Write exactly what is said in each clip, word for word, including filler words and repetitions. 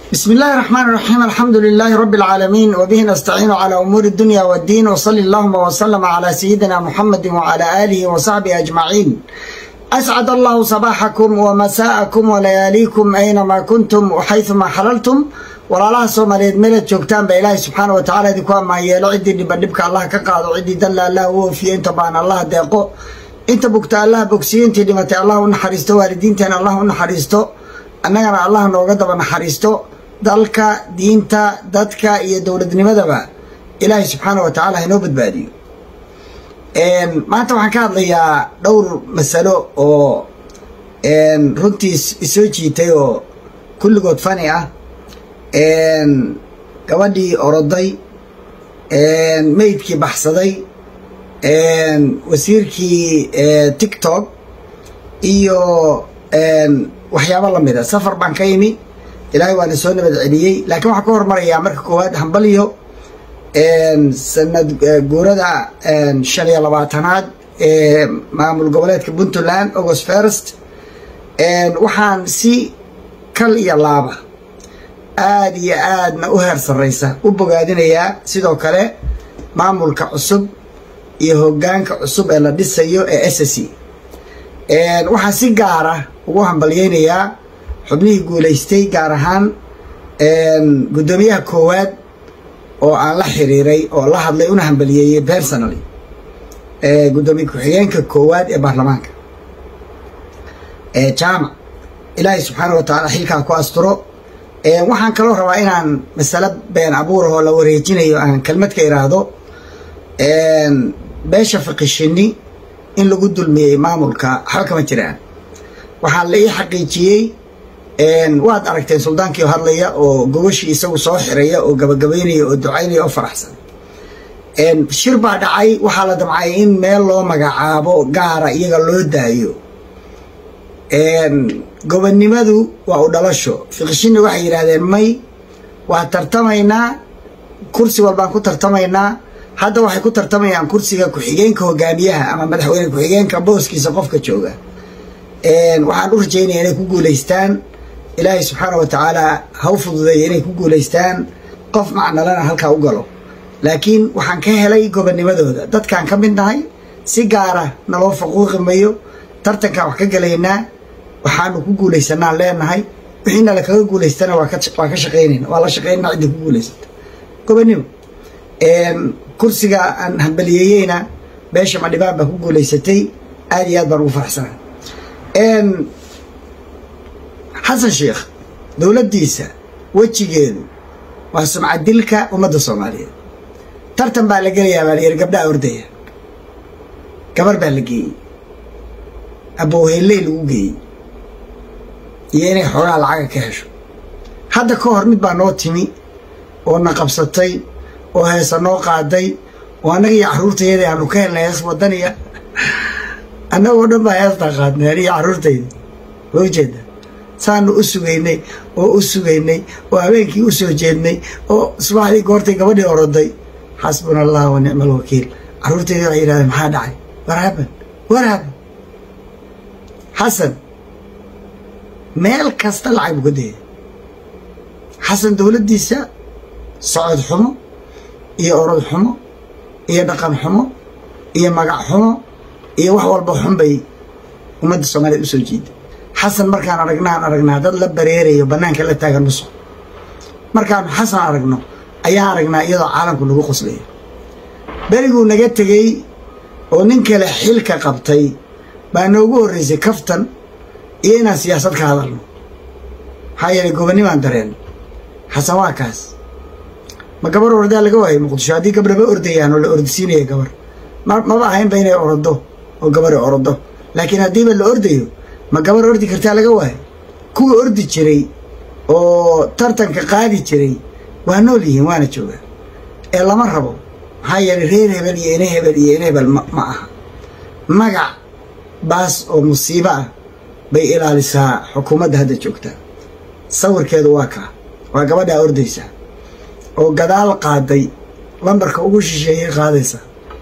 بسم الله الرحمن الرحيم. الحمد لله رب العالمين وبه نستعين على أمور الدنيا والدين، وصلى اللهم وسلم على سيدنا محمد وعلى آله وصحبه أجمعين. أسعد الله صباحكم ومساءكم ولياليكم أينما كنتم وحيثما حللتم. walaalaha Soomaaliyeed meel joogtaan ba Ilaahay subhanahu wa ta'ala idinku ama yeelo cidii dibadibka Allah ka qaado cidii dalla Allah oo fiye inta baan Allah deeqo inta bugta Allah bogsiintii dhimatay Allah u naxariisto waalidiinteena Allah u naxariisto annagana Allah nooga daba naxariisto dalka diinta dadka iyo dawladnimadaba Ilaahay subhanahu wa ta'ala inoo badbaadiyo. een maanta waxaan ka hadlayaa dhowr mas'alo oo een runtii isoo jiitay oo kulligood fani ah. een gabadhii oroday een meydkii baxsaday een wasiirkii TikTok iyo een waxyaabo la mid ah safar baan ka yimi ilaahay waan soo nabad celiyay laakiin waxa ka hormaraya marka koowaad hambaliyo een sanad guurada een shan iyo labaatanaad ee maamul goboleedka Puntland August first. een waxaan si kal iyo laaba aad iyo aadna u heer sareysa u bogaadinayaa sidoo kale maamulka cusub iyo hoggaanka cusub ee la dhisayo ee S S C. een waxa si gaar ah ugu hambalyeynaya xubnihii guuleystay gaar ahaan een gudoomiyaha koowaad oo aan la xiriiray oo la hadlay una hambalyeeyay personally ee gudoomiyaha ku-xigeenka koowaad ee baarlamaanka ee jaamac Ilaahay subhanahu wa ta'ala xilka ku asturo. ee waxaan kaloo rabaa inaan mas'ala been abuur oo la wareejinayo aan kelmad ka iraado een beesha fiqishini in lagu dulmiyay maamulka xalka ma jiraan. waxaa la ii xaqiijiyay een waad aragteen suldaankii oo hadlaya oo gobashii isagu soo xiraya oo gabagabeynaya oo ducaynaya oo faraxsan. een shir baa dhacay waxaa la damcay in meel loo magacaabo gaara iyaga loo daayo. een gobonnimadu waa u dhalasho fiqishini waxay yiraahdeen may waa tartamaynaa kursi walbaan ku tartamaynaa hadda waxay ku tartamayaan kursiga ku-xigeenka hogaamiyaha ama madaxweyne ku-xigeenka booskiisa qofka jooga. een waxaan u rajaynayaa inay ku guuleystaan Ilaahay subhanahu wa ta'ala ha u fududeeyo inay ku guuleystaan qof macnalana halka u galo laakiin waxaan ka helay gobonnimadooda dadkaan ka mid nahay si gaar ah naloo faquuqi mayo tartanka wax ka galaynaa waxaanu ku guuleysanaa leenahay wixina la kaga guuleystana waa ka waa ka shaqeynayna waa la shaqeynaa cid ku guuleysata gobonnimo. een kursiga aan hambaliyayna beesha ma dhibaan ba ku guuleysatay aad iyo aad baan ugu faraxsanahay. een Xasan Sheekh dawladdiisa wajigeedu waa sumcad dilka ummadda Soomaaliyeed. tartan baa la galayaa baa yar gabdhaha ordaya gabar baa la geeyay abooheelay lagu geeyay iyo inay xogaa lacag ka hesho. hadda ka hor mid baa noo timi oo na qabsatay oo heesa noo qaaday oo anaga iyo caruurtayda aanu ka helnay hees wadaniya anagoo dhan baa heesta qaadnay iyo caruurtayda wajida saanu u sugaynay oo u sugaynay oo habeenkii u soo jeednay oo subaxdii goortay gabadhii oroday xasbunallahu wa ni'mal wakiil caruurtayda waxay yiraahdeen maxaa dhacay warhaban warhaban xasan meel kasta lacag buu ka dayay. xasan dawladdiisa socod xumo iyo orod xumo iyo dhaqan xumo iyo magac xumo iyo wax walba xun bay ummadda Soomaaliyeed u soo jiiday. xasan markaan aragnaan aragnaa dad la bareerayo banaanka la taagan muso markaan xasan aragno ayaa aragnaa iyadoo caalamku lagu qoslayo. beriguu naga tegay oo nin kale xilka qabtay baa noogu horreysay kaftan iyo inaan siyaasad ka hadalno maxaa yeelay gobonnimaan dareen. xasan waa kaas ma gabar ordaa laga waayay muqdisho haddii gabdhaba ordayaan oo la ordisiinaya gabar maba ahaynba inay orodo oo gabari orodo laakiin haddiiba la ordayo ma gabar ordi kartaa laga waayo. kuwa ordi jiray oo tartanka qaadi jiray waa nool yihiin waana joogaan ee lama rabo maxaa yeelay reer hebel iyo ina hebel iyo ina hebel ma aha magac baas oo musiibo ah bay ilaalisaa xukuumadda hadda joogta. sawirkeedu waa ka waa gabadha ordaysa oo gadaal qaaday lambarka ugu shisheeyay qaadaysa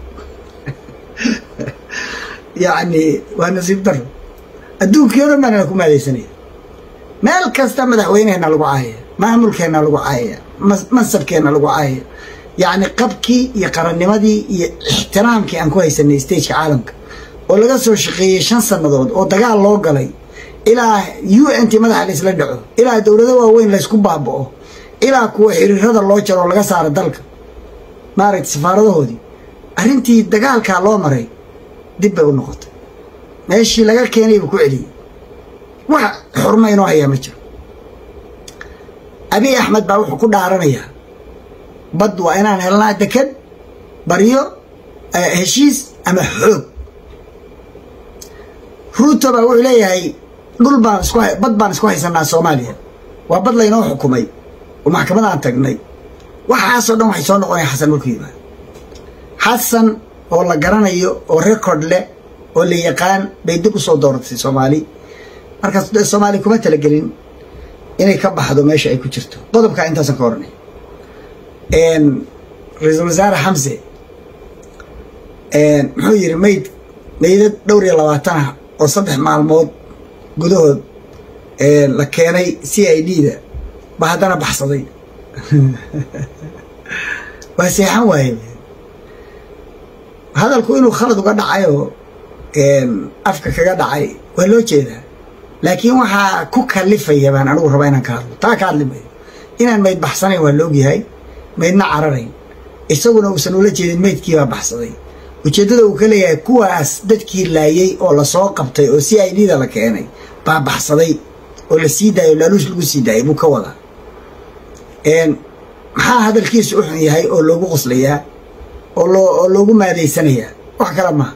yaani waa nasiib daro adduunkeeda ma ku maadaysanay meel kasta madaxweynaha lagu caayo maamul keena lagu caayaya mansab keena lagu caayaya يعني قبكي يقرن نمدي احترام كي أنكو هيسن ستيج عالمك ولا قصو شقية شن سنة ضد ودقال الله قلي إلى يو أنت ماذا على الإسلام دعوه إلى دولة وين لا يسكب بابه إلى كو حرير هذا الله جل ولا قصار الدلك ما ريت سفارة هذي أنتي دقال كالله مري دبة والنقط ماشي لقى كيني بكوعلي واحد حرمة ينوع هي متر أبي أحمد باوح كل عربية بد وأنا هلا دكد بريو هشيس أما حب روتو بقول لي هاي دول بان سكوي بد بان سكوي سنة سوماليا وبد لي نوع حكومي ومحكمة عن تجني وحاسو دم حسون قوي حسن مكيبة حسن والله جرنا يو وريكورد له واللي يقان بيدك صدورة في سومالي مركز الصومالي كم تلاقين إني كبح هذا ماشي أي كتيرته ضرب كأنت سكرني إن رئيس الوزراء حمزة إن حوير ميت ميت دوري لواتنا وصدح مع الموت جدود إن لكاني سي أي دي ده بعدنا بحصدي بس يحوي هذا الكون وخلد وقعد عيو إن أفكر كقعد عي ولو كذا لكن وها كوك اللي فيها بان أنا وربنا كارلو تا كارلو إن الميت بحصني واللوجي هاي ميتنا عررين إسقونا وسنولة جديد ميت كيا بحصدي وجدده وكله كواس دتكي لايي أو لصاق قبتي أو سي أي دي ده لكاني باب بحصدي ولا سيدا ولا لوش لو سيدا يبو كولا إن ما هذا الكيس أحني هاي أو لوجو قصلية أو لو أو لوجو ما دي سنية وحكرا ما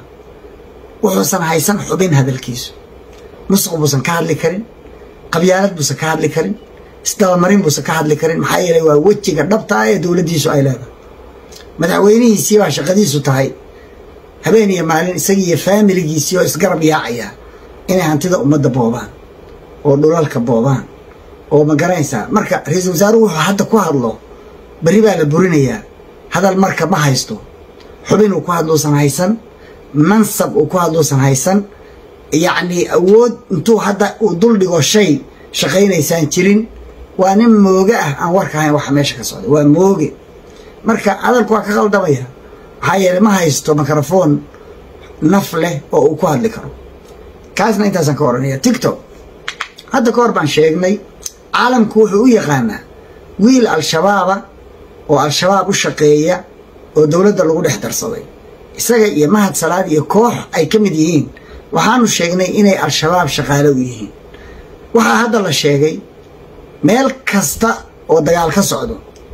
وحسن هايسن حبين هذا الكيس مسقو بوسن كهاد لكرين قبيالات بوسن كهاد لكرين استوامرين بوسن كهاد لكرين محايلة ووجهك النبطة يا دولديسو أي لهذا مدعويني يسيوا شقديسو تهي هبيني مالين إساقية فاميلي يسيوا إسقرب ياعيا إني هانتida umada boobaan oo dhulalka boobaan oo ma garanaysa marka ra'iisul wasaaruhu hadda ku hadlo bari baa la burinayaa hadal marka ma haysto xubin uu ku hadlo san haysan mansab uu ku hadlo san haysan يعني أود أنتو هذا ودول دقوا شيء شقينا إنسان ترين وأنا موجة أنا ورك هاي وحماش كسر وموجة مركا هذا الكوا كقول دمية هاي ما هيستو ميكروفون نفله أو كواد لكرو كازنا أنت زكورني تيك توك هذا كوربان شيء عالم كوحو يغنى ويل الشباب والشباب الشقية ودولة الأولى احتر صدي إسقى يمهد صلاة يكوح أي كمديين waxaanu sheegnay inay al-shabaab shaqaale u yihiin waxa hadda la sheegay meel kasta oo dagaal ka socdo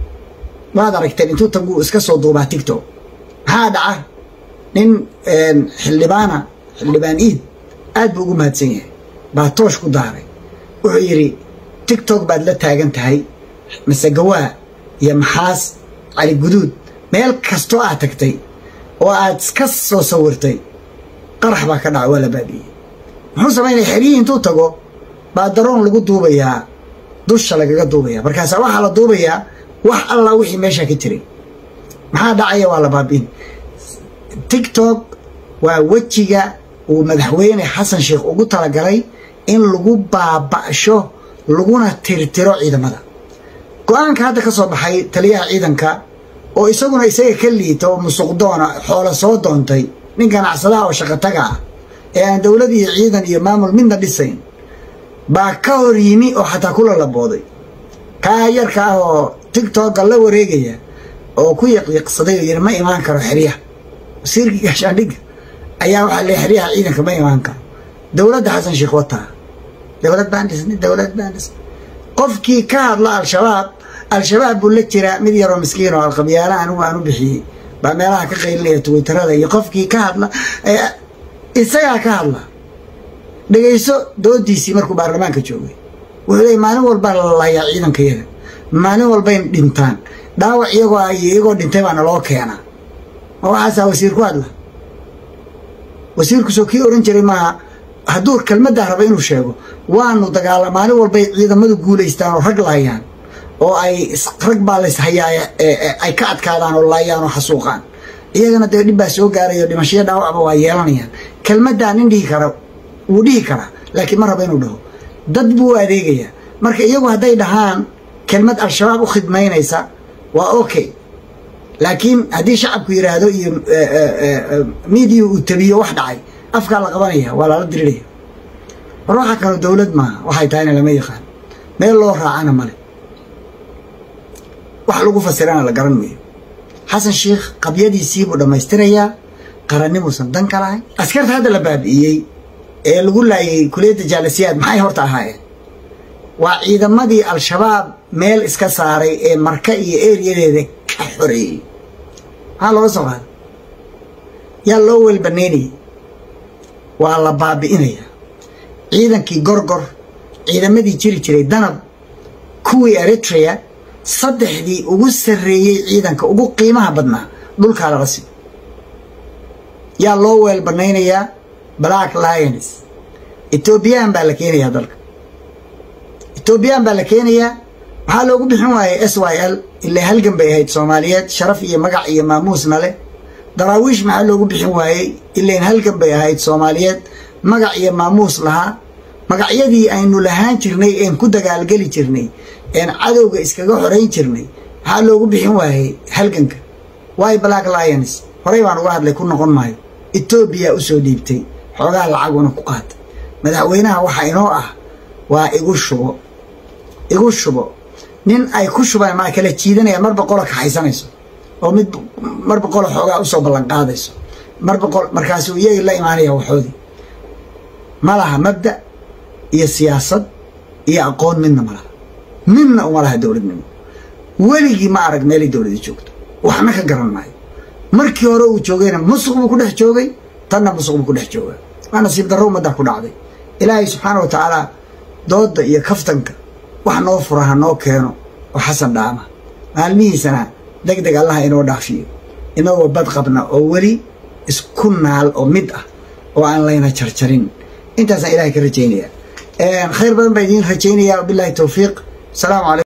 waad aragteen intuu tagu iska soo duubaa TikTok ha dhaca nin xildhibaana xildhibaan iid aad buu ugu mahadsan yahay baa toosh ku daaray wuxuu yiri TikTok baad la taagan tahay masagawaa iyo maxaas cali guduud meel kasta aad tagtay oo aad iska soo sawirtay قرح بقى كذا ولا بابي حسب ما يحريه أنتو تجو بعد درون لقوا دوبيا دوش لقوا دوبيا بركاسة واحد على دوبيا واحد الله وحي ماشى كتير ما حد عيا ولا بابين تيك توك ووجهه ومدحوين حسن شيخ وقلت على جري إن لقوا بابا شو لقونا ترترو عيدا ماذا قان كهذا كصوب حي تليها عيدا كا ويسوون يسوي كلي تو مسقدونا حول صوتون تي ninkan casadaha oo shaqo taga ah ee aan dawladii ciidan iyo maamul midna dhisayn baa ka hor yimi oo xataa kula la booday ka yarka ah oo TikTok la wareegaya oo ku yaqiiqsaday yar ma imaan karo xiriya wasiirkii gaashaandhig ayaa waxa la xiriya ciidanka ma imaan karo dawladda xasan sheekh wata dawlad baan dhisnay dawlad baan dhisnay qofkii ka hadla al-shabaab al-shabaab buu la jiraa mid yar oo miskiin oo alqabiyaala anu aanu bixiyay بعملها كقيل تويتر هذا يقفكي كهذا إنسان كهذا دقيسو دو دي سي مركو برلمان كجوي وهذا ما نقول بالله يعيدن كذا ما نقول بين دينتان داو يجوا يجوا دينتان أنا لو كأنا هو عسى وسير كوادلا وسير كسوكي أورنجري ما هدور كلمة ده ربينه شيء وانو دقال ما نقول بين إذا ما تقول يستانو رجلا يعني oo ay rag baa la ishayaa ay ka adkaadaan oo laayaan oo xasuuqaan iyagana dib baa soo gaarayo dhimashada dhaawacba waa yeelanayaan kelmadda nin dhigi karo uu dhigi kara laakiin ma rabo inuu dhaho dad buu adeegaya marka iyagu haday dhahaan كلمة الشباب وخدمين يسا وأوكي لكن هذه شعب كيرادو ميديو وتبيه واحد عاي أفكار القضانية ولا ردري ليه روحا كانوا دولد ما وحي تاينا لما يخان ما يلوه راعانا مالي وحلقوا فسيرانا لقرن حسن شيخ قبيدي يسيبوا لما يستريا قرني مصندن كلاي أسكرت هذا الباب إيه إيه يقول لي كلية الجالسيات معي هرتا هاي وإذا مدي الشباب ميل إسكساري إيه مركئي إيه ذي كحري هذا وصل يلا أول بنيني والله باب إنيا إذا كي قرقر إذا مدي تري تري دنب كوي أريتريا صدح دي وقصر ريي إذا كوجو قيمها بدنا دول كلا رسم يا لوول بنينيا بلاك لاينز إثيوبيان بالكينيا دلك إثيوبيان بالكينيا حالو بحنواي إس واي إل اللي هلجم بيهيد سوماليات شرفية مقعية ماموس ماله دراويش محلو بحنواي اللي هلجم بيهيد سوماليات مقعية ماموس لها مقعية دي أنو لهان ترني إن كده قال قلي ترني إن عدو إسكاقو حرين ترني حالو بحنواي هلجنك واي بلاك لاينز horeyban uga hadlay ku noqon maayo Ethiopia u soo dhiibtay xogaa lacag wana ku qaad madaxweynaha waxa inoo ah waa igu shubo igu shubo nin ay ku shubaan ma kala jiidanaya marba qolo ka haysanayso oo mid marba qolo xogaa u soo ballan qaadayso marba qolo markaas uu iyaga la imaanaya waxoodi malaha mabda iyo siyaasad iyo aqoon midna malaha midna uma laha dawladnimo weligii ma arag meel dawladda joogto waxna ka garan maayo markii hore uu joogayna musuq buu ku dhex joogay tanna musuq buu ku dhex joogaa waa nasiib darro umada ku dhacday ilaahay subxaanahu wa ta'aala dooda iyo kaftanka wax noo furaha noo keeno oo xasan dhaama maalmihiisana degdeg allah inoo dhaafiyo inagoo bad qabna oo weli isku naal oo mid ah oo aan layna jarjarin intaasaan ilaahay ka rajaynaya khayr badan baa idiin rajaynaya billahi tawfiiq salaamu calaykum